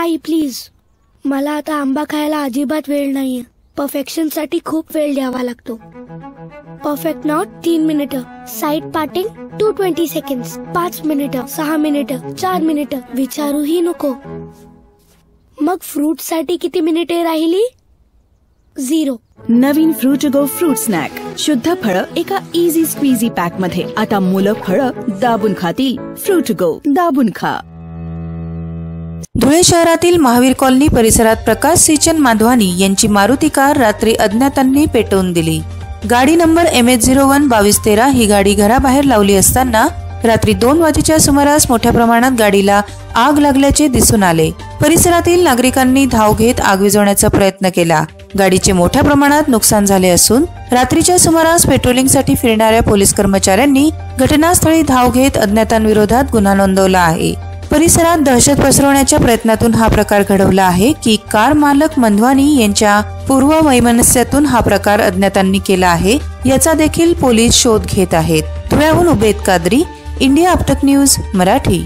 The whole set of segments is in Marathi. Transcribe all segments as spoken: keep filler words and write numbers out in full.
आई प्लीज, मला आता आंबा खायला अजिबात वेळ नाहीये. परफेक्शन साठी खूप वेळ द्यावा लागतो. परफेक्ट नॉट तीन मिनिटं, side parting two twenty seconds, पाच मिनिटं, सहा मिनिटं, चार मिनिटं, विचारूही नको. मग फ्रूट साठी किती मिनिटे राहिली? झिरो. नवीन फ्रुटगो फ्रूट स्नॅक, शुद्ध फळं एका इझी स्क्वीझी पॅक मध्ये. आता मुलं फळं दाबून खातील. फ्रुटगो, दाबून खा. धुळे शहरातील महावीर कॉलनी परिसरात प्रकाश सिंचन माधवानी यांची मारुती कार रात्री अज्ञातांनी पेटवून दिली. गाडी नंबर एम एच झिरो वन बावीस तेरा ही गाडी घराबाहेर लावली असताना रात्री दोन वाजेच्या सुमारास मोठ्या प्रमाणात गाडीला आग लागल्याचे दिसून आले. परिसरातील नागरिकांनी धाव घेत आग विझवण्याचा प्रयत्न केला. गाडीचे मोठ्या प्रमाणात नुकसान झाले असून रात्रीच्या सुमारास पेट्रोलिंगसाठी फिरणाऱ्या पोलीस कर्मचाऱ्यांनी घटनास्थळी धाव घेत अज्ञातांविरोधात गुन्हा नोंदवला आहे. परिसरात दहशत पसरवण्याच्या प्रयत्नातून हा प्रकार घडवला आहे की कार मालक मंधवानी यांच्या पूर्व वैमनस्यातून हा प्रकार अज्ञातांनी केला आहे याचा देखील पोलीस शोध घेत आहेत. धुळ्याहून उबेद कादरी, इंडिया अपटक न्यूज मराठी.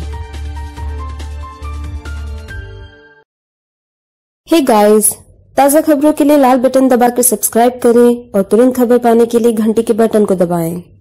हे गाइस, ताज़ा खबरों के लिए लाल बटन दबाकर सब्सक्राइब करें और तुरंत खबर पाने के लिए घंटी के बटन को दबाएं।